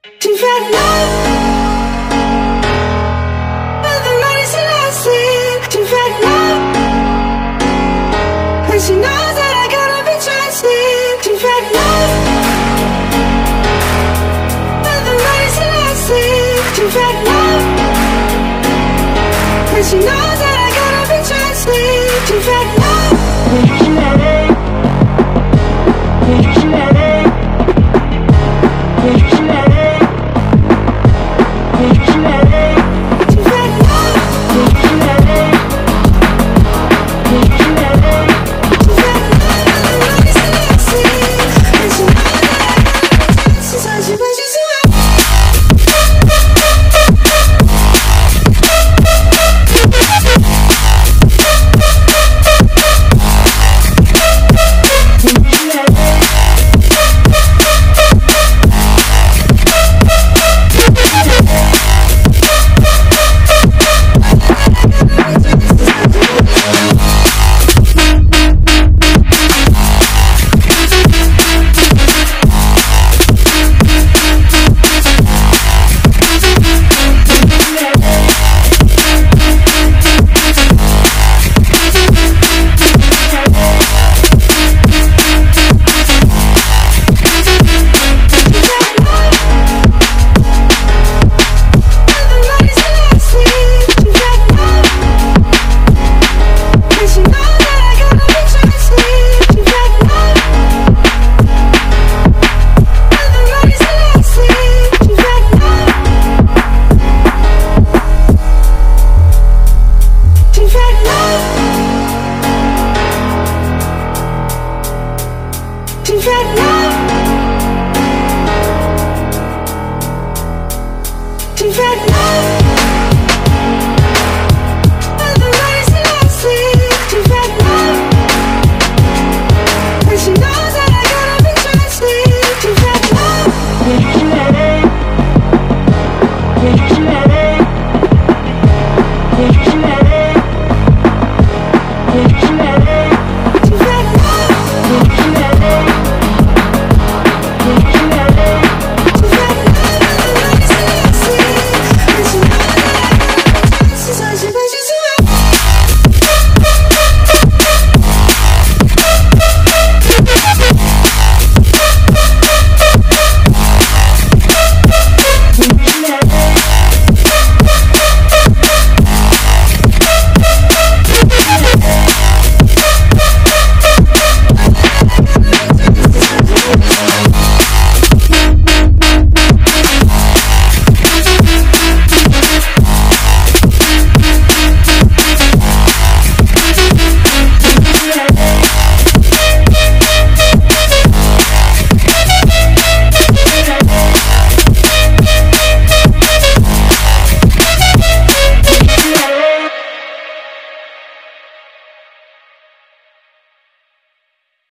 She fell in love with the money she lost it. She fell in love, and she knows that I gotta be trusted. She fell in love with the money she lost it. She fell in love, and she knows that I gotta be trusted. She fell in love. Would you